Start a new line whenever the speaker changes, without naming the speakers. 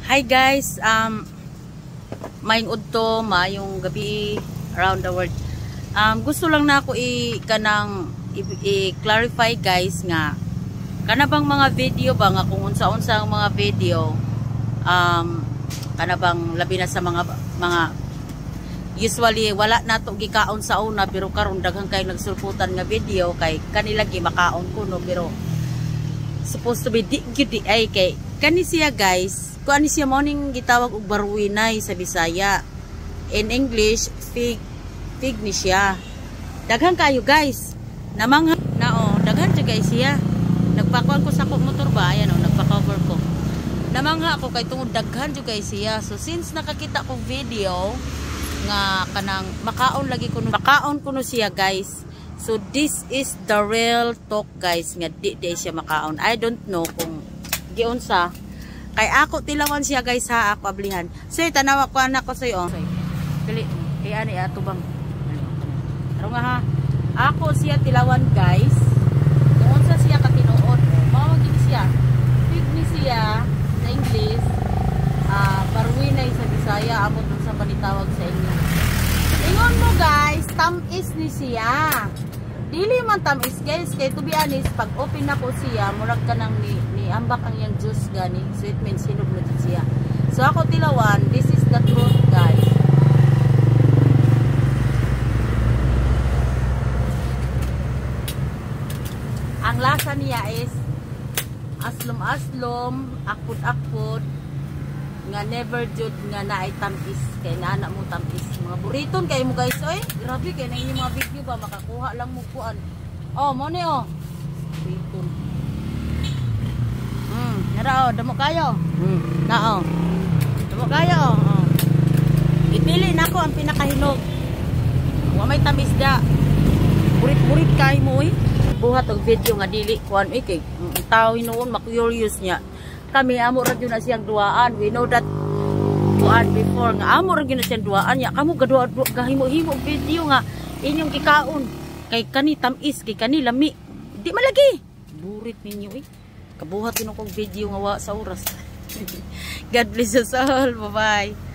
Hi guys, maing udto, mayong gabi around the world. Gusto lang na ako i-clarify guys nga kana bang mga video ba nga kung unsa-unsa ang mga video kana bang labi na sa mga usually wala nato gikaon sa una pero karon daghang kay nagsulputan nga video kay kanila gi makaon kuno pero supposed to be di ay kay kani siya guys. Kuan siya morning gitawag og barwinay sa Bisaya. In English, fig ni siya. Daghan kayo guys. Namang daghan siya guys siya. Nagpakuan ko sa akong motor ba, ayan nagpa-cover ko. Namangha ako kay tungod daghan siya guys siya. So since nakakita ko video nga kanang makaon kuno siya guys. So this is the real talk guys nga di siya makaon. I don't know kung giunsa. Kay ako tilawan siya guys ha, ako ablihan. So tanawa ko anak ko sayo. Dili, kay ani ato bang. Pero nga ha, ako siya tilawan guys. Kung sa siya katinuod, mao gid siya. Fig ni siya sa English, barwinay sa Bisaya, amo dun sa panitawag sa inyo. Ingon mo guys, tamis ni siya. Dili man tamis guys, kay to be honest, pag open na ko siya, murag ka nang ni ambak ang yung juice gani. So it means hinog na siya. So ako tilawan, this is the truth guys. Ang lasa niya is aslom-aslom, akpot-akpot, nga never jud nga naay tamis. Kay naana mo tamis. Mga buriton kay mo guys, oy. Grabe kay na inyong mga video ba makakuha lang mo kuan. Oh, mo ni oh. Buriton. Nara damo kayo. Nao. Damo kayo. Ipili nako ang pinakahinog. Wa may tamis da. Burit-burit kay mo eh. Buhat og video nga dili kuan kay tao hinuon ma-curious niya. Kami amo ra gyud na siyang duaan. We know that kuan before nga amo ra gyud na siyang duaan ya. Kamo gadua gahimo-himo video nga inyong kikaon. Kay kani tamis, kay kani lami. Di malagi. Burit ninyo eh. Kabuhat yun akong video nga wa sa oras. God bless us all. Bye-bye.